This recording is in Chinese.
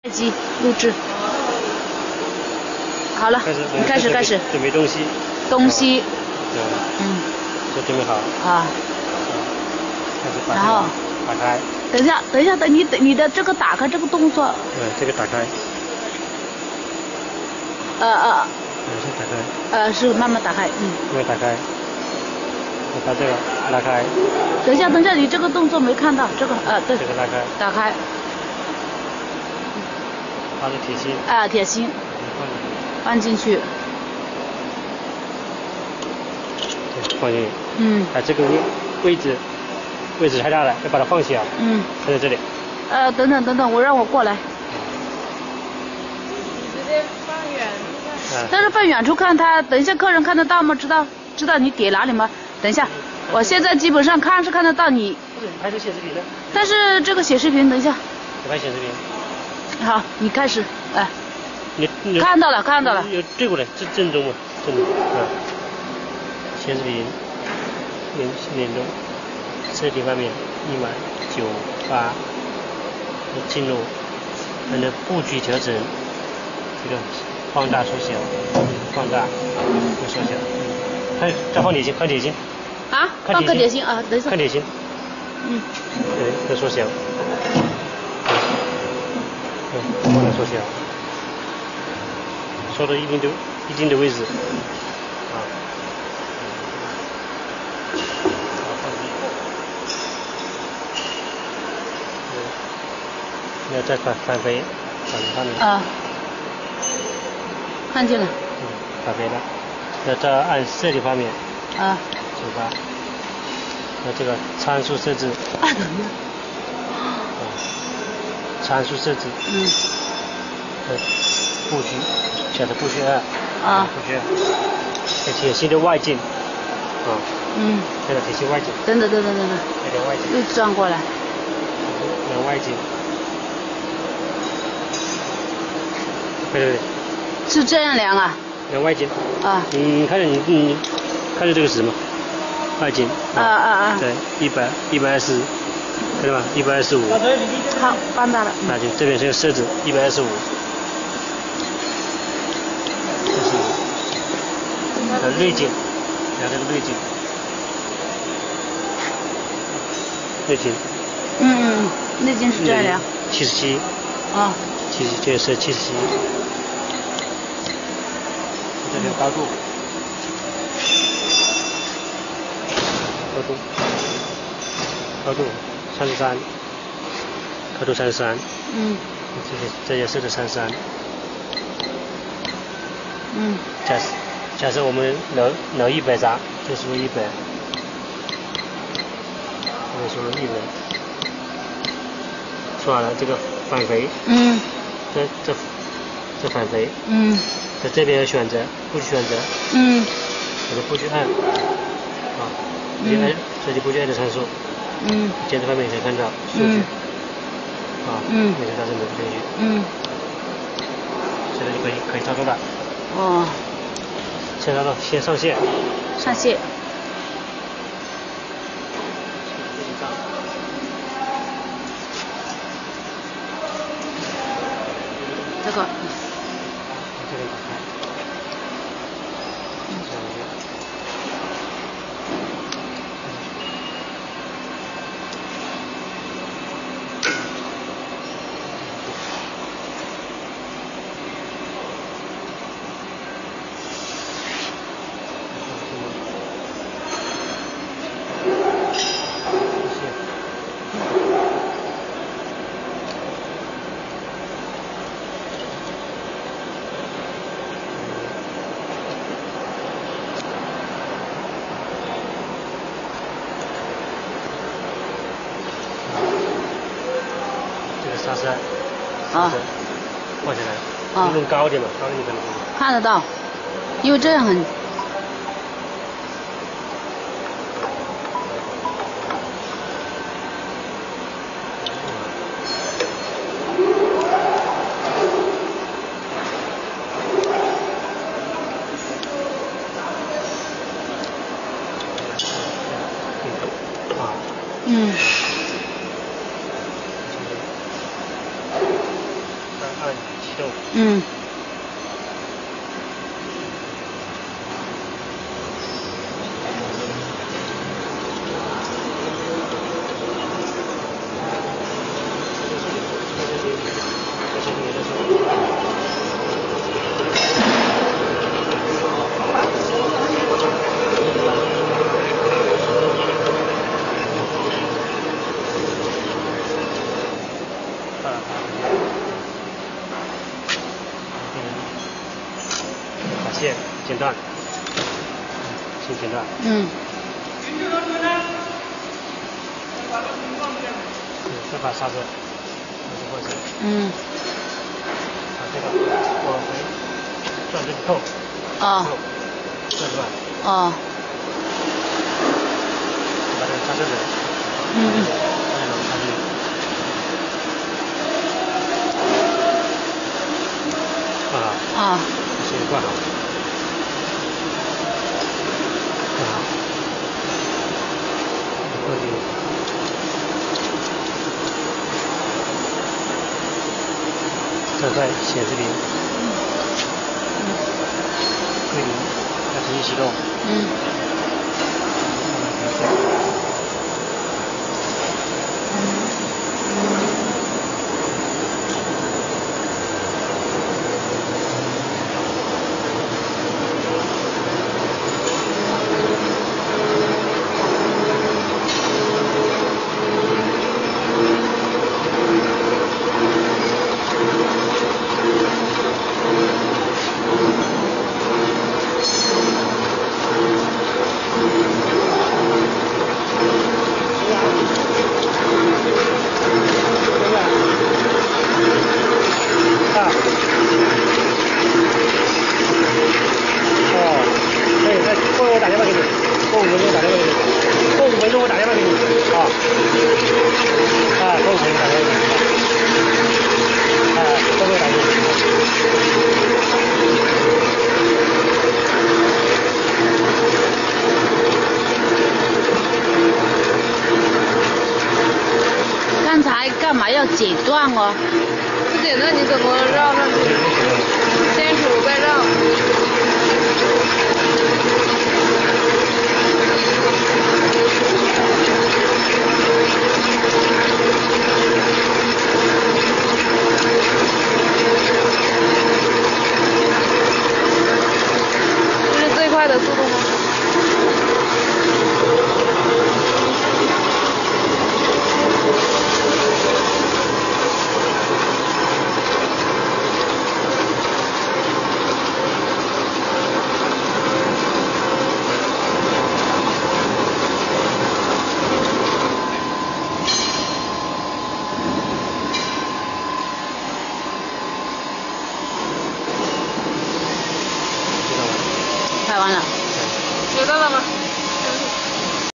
机录制，好了，你开始。 准备东西。对。就准备好。 啊。 开始把然后打开。 等一下，等你的这个打开这个动作。 这个打开。先打开。 是慢慢打开， 慢慢打开。我把这个拉开。 等一下，你这个动作没看到，这个对。 这个拉开。 打开。 放个铁芯。 铁芯。放进去。 对，放进去。这个位置太大了，要把它放小。放在这里。 等等，让我过来。 直接放远处看。 但是放远处看，他等一下客人看得到吗？知道你点哪里吗？等一下，我现在基本上看得到你。 不是，你拍摄显示屏的。 但是这个显示屏，等一下。 我拍显示屏。 好，你开始， 你看到了。 有对过来，这正中嘛，正中。显示屏，联动，设定方面198，进入，按照布局调整，这个放大缩小，放大，缩小。再放点心，看点心。 放个点心等一下。 看点心。再缩小。放大缩小，缩到一定的位置。要再返回上面。 看见了。 返回了。要再按设定方面。 手把。这个参数设置。参数设置。布局，选择布局2。布局2。铁芯的外径。这个铁芯外径。 等。 有点外径。 又转过来。 有外径。对。 是这样量啊？ 量外径。你看着你看着这个值吗？外径。对，120，看到吧？125。 好，放大了。 那就这边是个设置125。滤镜，量这个滤镜。 滤镜是这样量。 77。77，这个是77。这边高度。33。高度33。这也设置33。假设我们挠100张，这是100。我说100。说完了，这个返回。这返回。在这边选择布局选择。这个布局2。设计布局2的参数。监测方面可以看到数据。每次达成每个数据。现在就可以操作了。先操作，先上线。 上线。这个。 这个打开。刹车。放下来。弄高点嘛，高点你可能看得到，因为这样很。 按启动。 嗯。 把线剪断，先剪断。 嗯。 再把刹车过去。 嗯。 把这个往回转这个扣。 哦。 转转。 哦。 把这个刹车轮。插进去。先挂好。挂好。过去。这块显示屏。归零，要重新启动。我打电话给你，过5分钟打电话给你，过5分钟我打电话给你啊，过5分钟打电话给你，过5分钟打电话给你。刚才干嘛要剪断哦？ 不剪断你怎么绕上去？先数再绕。这是最快的速度吗？ 拍完了。 知道了吗？